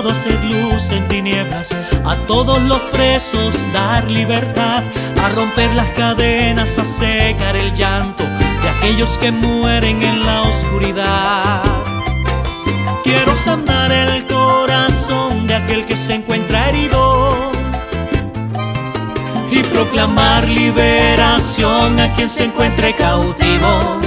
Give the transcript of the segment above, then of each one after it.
llamado a ser luz en tinieblas, a todos los presos dar libertad, a romper las cadenas, a secar el llanto de aquellos que mueren en la oscuridad. Quiero sanar el corazón de aquel que se encuentra herido y proclamar liberación a quien se encuentre cautivo.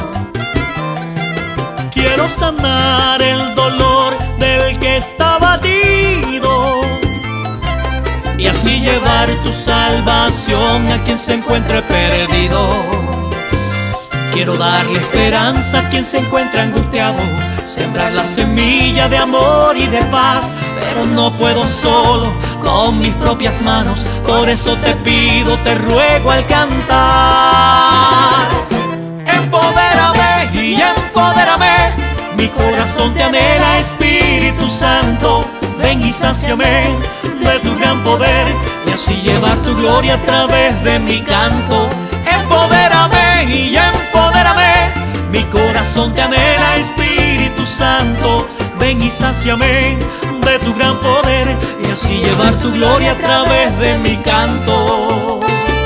Quiero sanar el dolor del que está abatido y así llevar tu salvación a quien se encuentre perdido. Quiero darle esperanza a quien se encuentra angustiado, sembrar la semilla de amor y de paz, pero no puedo solo con mis propias manos, por eso te pido, te ruego al cantar. Empodérame y empodérame, mi corazón te anhela, Espíritu Santo, ven y sáciame de tu gran poder y así llevar tu gloria a través de mi canto. Empodérame y empodérame, mi corazón te anhela, Espíritu Santo, ven y sáciame de tu gran poder y así llevar tu gloria a través de mi canto.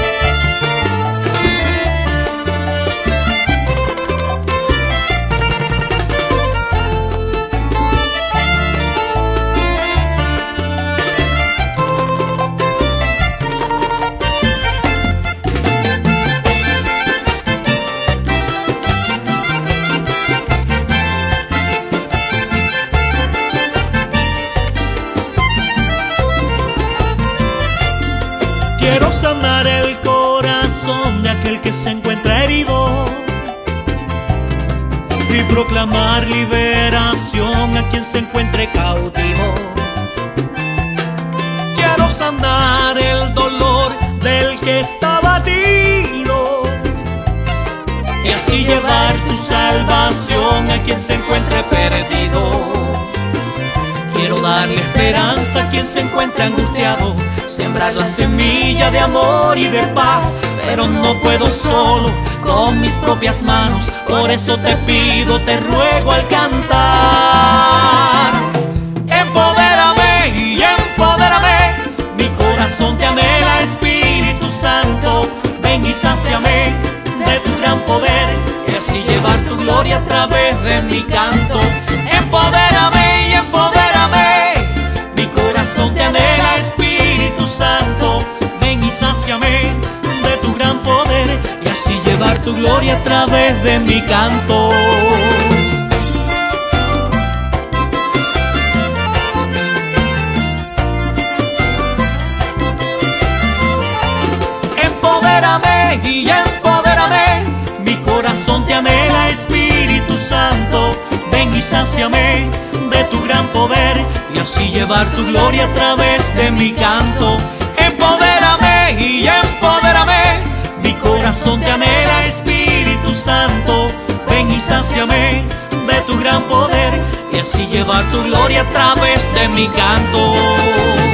Quiero sanar el corazón de aquel que se encuentra herido y proclamar liberación a quien se encuentre cautivo. Quiero sanar el dolor del que está abatido y así llevar tu salvación a quien se encuentre perdido. Quiero darle esperanza a quien se encuentra angustiado, sembrar la semilla de amor y de paz, pero no puedo solo con mis propias manos, por eso te pido, te ruego al cantar. Empodérame y empodérame, mi corazón te anhela, Espíritu Santo, ven y sáciame de tu gran poder y así llevar tu gloria a través de mi canto. Empodérame y empodérame, mi corazón te anhela, Espíritu Santo, ven y sáciame de tu gran poder y así llevar tu gloria a través de mi canto. Empodérame y empodérame, mi corazón te anhela, Espíritu Santo, ven y sáciame de tu gran poder y así llevar tu gloria a través de mi canto. Empodérame y empodérame, mi corazón te anhela, Espíritu Santo, ven y sáciame de tu gran poder y así llevar tu gloria a través de mi canto.